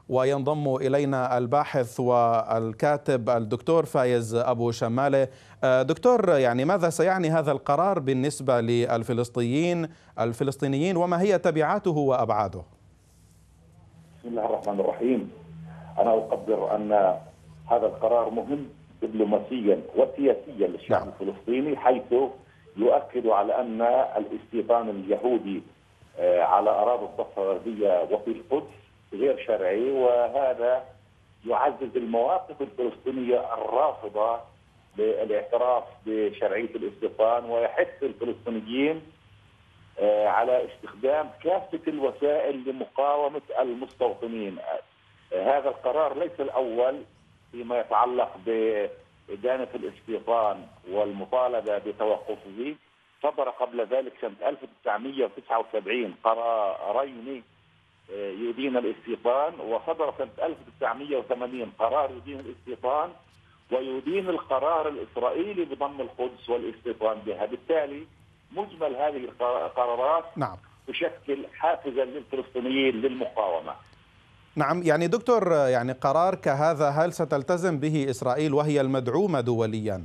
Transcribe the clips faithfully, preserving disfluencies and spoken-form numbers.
وينضم إلينا الباحث والكاتب الدكتور فايز أبو شمالة. دكتور، يعني ماذا سيعني هذا القرار بالنسبة للفلسطينيين الفلسطينيين وما هي تبعاته وأبعاده؟ بسم الله الرحمن الرحيم. أنا أقدر أن هذا القرار مهم دبلوماسيا وسياسيا للشعب نعم. الفلسطيني، حيث يؤكد على أن الاستيطان اليهودي على أراضي الضفة الغربية وفي القدس غير شرعي، وهذا يعزز المواقف الفلسطينية الرافضة للاعتراف بشرعية الاستيطان، ويحث الفلسطينيين على استخدام كافة الوسائل لمقاومة المستوطنين. هذا القرار ليس الأول فيما يتعلق بإدانة الاستيطان والمطالبة بتوقفه. صدر قبل ذلك سنة ألف وتسعمئة وتسعة وسبعين قرارين يدين الاستيطان، وصدر سنة ألف وتسعمئة وثمانين قرار يدين الاستيطان ويدين القرار الإسرائيلي بضم القدس والاستيطان بها. بالتالي مجمل هذه القرارات نعم. تشكل حافزا للفلسطينيين للمقاومة. نعم، يعني دكتور، يعني قرار كهذا هل ستلتزم به إسرائيل وهي المدعومة دوليا؟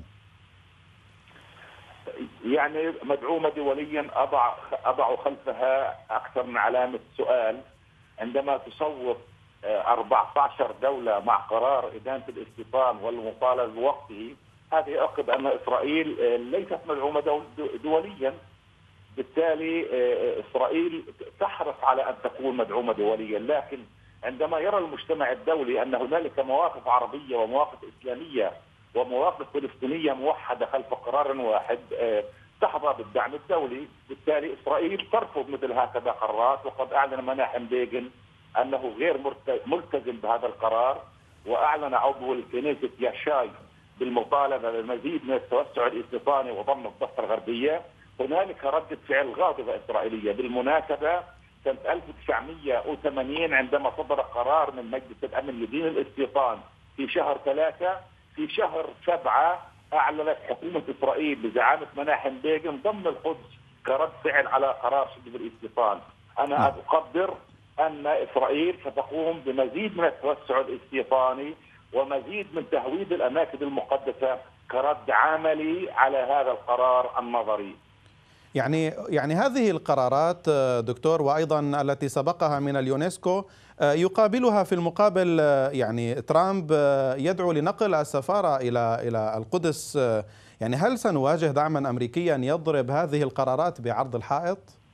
يعني مدعومة دوليا أضع أضع خلفها أكثر من علامة سؤال. عندما تصوت أربعة عشر دولة مع قرار إدانة الاستيطان والمطالبة بوقته، هذا يؤكد أن إسرائيل ليست مدعومة دوليا. بالتالي إسرائيل تحرص على أن تكون مدعومة دوليا، لكن عندما يرى المجتمع الدولي أن هنالك مواقف عربية ومواقف إسلامية ومواقف فلسطينية موحدة خلف قرار واحد تحظى بالدعم الدولي، بالتالي إسرائيل ترفض مثل هكذا قرارات. وقد أعلن مناحم بيغن أنه غير ملتزم بهذا القرار، وأعلن عضو الكنيسة ياشاي بالمطالبة بالمزيد من التوسع الاستيطاني وضم الضفة الغربية. هنالك ردة فعل غاضبة إسرائيلية. بالمناسبة سنة ألف وتسعمئة وثمانين عندما صدر قرار من مجلس الأمن يدين الاستيطان في شهر ثلاثة، في شهر سبعة أعلنت حكومة إسرائيل بزعامة مناحم بيغن ضم القدس كرد فعل على قرار شبه الاستيطان. أنا أقدر أن إسرائيل ستقوم بمزيد من التوسع الاستيطاني ومزيد من تهويد الأماكن المقدسة كرد عملي على هذا القرار النظري. يعني يعني هذه القرارات دكتور وأيضا التي سبقها من اليونسكو يقابلها في المقابل يعني ترامب يدعو لنقل السفارة إلى إلى القدس. يعني هل سنواجه دعما أمريكيا يضرب هذه القرارات بعرض الحائط؟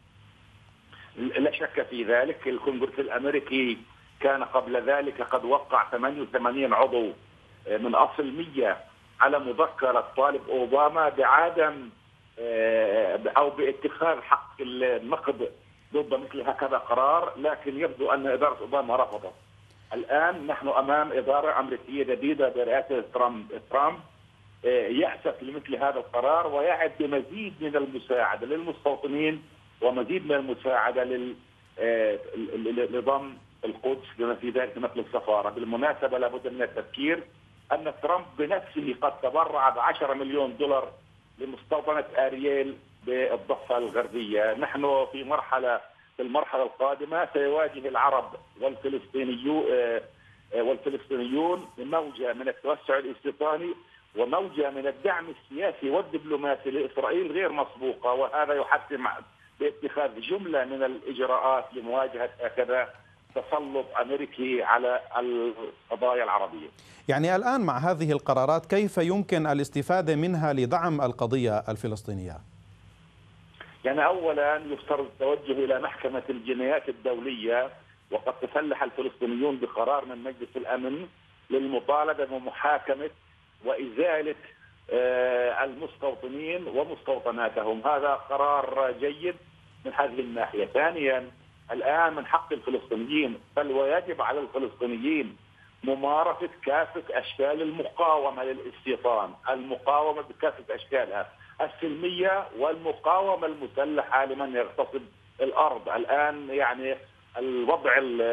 لا شك في ذلك. الكونغرس الأمريكي كان قبل ذلك قد وقع ثمانية وثمانين عضو من أصل مئة على مذكرة طالب أوباما بعدم أو باتخاذ حق النقد ضد مثل هكذا قرار، لكن يبدو أن إدارة أوباما رفضت. الآن نحن أمام إدارة أمريكية جديدة برئاسة ترامب ترامب يأسف لمثل هذا القرار ويعد بمزيد من المساعدة للمستوطنين ومزيد من المساعدة لضم القدس بما في ذلك نقل السفارة. بالمناسبة لابد من التذكير أن ترامب بنفسه قد تبرع بعشرة مليون دولار لمستوطنة أرييل بالضفة الغربية. نحن في مرحلة في المرحلة القادمة سيواجه العرب والفلسطينيون والفلسطينيون موجة من التوسع الاستيطاني وموجة من الدعم السياسي والدبلوماسي لإسرائيل غير مسبوقة، وهذا يحتم باتخاذ جملة من الإجراءات لمواجهة هكذا تسلط أمريكي على القضايا العربية. يعني الآن مع هذه القرارات كيف يمكن الاستفادة منها لدعم القضية الفلسطينية؟ يعني أولا يفترض التوجه إلى محكمة الجنايات الدولية، وقد تسلح الفلسطينيون بقرار من مجلس الأمن للمطالبة بمحاكمة وإزالة المستوطنين ومستوطناتهم. هذا قرار جيد من هذه الناحية. ثانيا الآن من حق الفلسطينيين بل ويجب على الفلسطينيين ممارسة كافة أشكال المقاومة للاستيطان، المقاومة بكافة أشكالها السلمية والمقاومة المسلحة لمن يغتصب الأرض. الآن يعني الوضع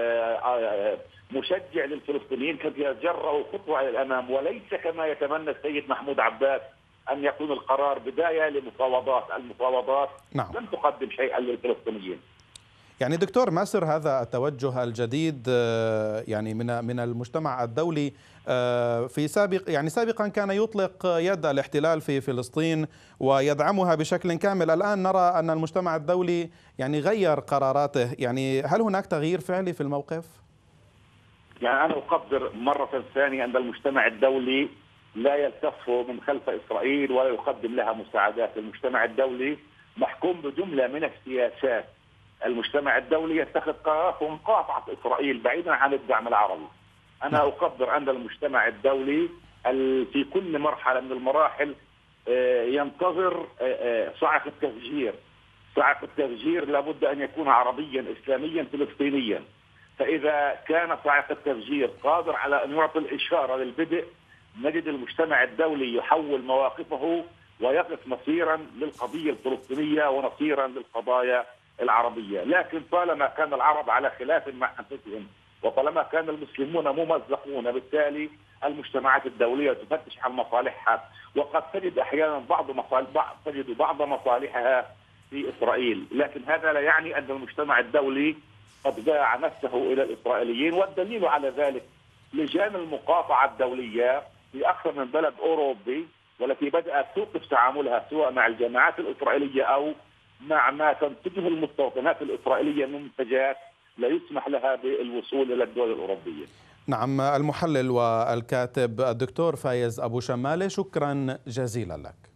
مشجع للفلسطينيين كي يتجرؤوا خطوة إلى الأمام، وليس كما يتمنى السيد محمود عباس أن يكون القرار بداية لمفاوضات. المفاوضات نعم. لم تقدم شيئا للفلسطينيين. يعني دكتور، ما سر هذا التوجه الجديد يعني من من المجتمع الدولي؟ في سابق يعني سابقا كان يطلق يد الاحتلال في فلسطين ويدعمها بشكل كامل، الآن نرى أن المجتمع الدولي يعني غير قراراته، يعني هل هناك تغيير فعلي في الموقف؟ يعني أنا أقدر مرة ثانية أن المجتمع الدولي لا يلتف من خلف إسرائيل ولا يقدم لها مساعدات. المجتمع الدولي محكوم بجملة من السياسات. المجتمع الدولي يتخذ قرارات ومقاطعة إسرائيل بعيدا عن الدعم العربي. أنا أقدر أن المجتمع الدولي في كل مرحلة من المراحل ينتظر صاعقة التفجير. صاعقة التفجير لابد أن يكون عربيا إسلاميا فلسطينيا. فإذا كان صاعقة التفجير قادر على أن يعطي الإشارة للبدء، نجد المجتمع الدولي يحول مواقفه ويقف نصيرا للقضية الفلسطينية ونصيرا للقضايا العربية. لكن طالما كان العرب على خلاف مع أنفسهم وطالما كان المسلمون ممزقون، بالتالي المجتمعات الدولية تفتش عن مصالحها، وقد تجد أحيانا بعض مصالح بعض تجد بعض مصالحها في إسرائيل. لكن هذا لا يعني أن المجتمع الدولي قد باع نفسه إلى الإسرائيليين، والدليل على ذلك لجان المقاطعة الدولية في أكثر من بلد أوروبي، والتي بدأت توقف تعاملها سواء مع الجماعات الإسرائيلية أو مع ما تنتجه المستوطنات الإسرائيلية من منتجات لا يسمح لها بالوصول إلى الدول الأوروبية. نعم، المحلل والكاتب الدكتور فايز أبو شمالة، شكرا جزيلا لك.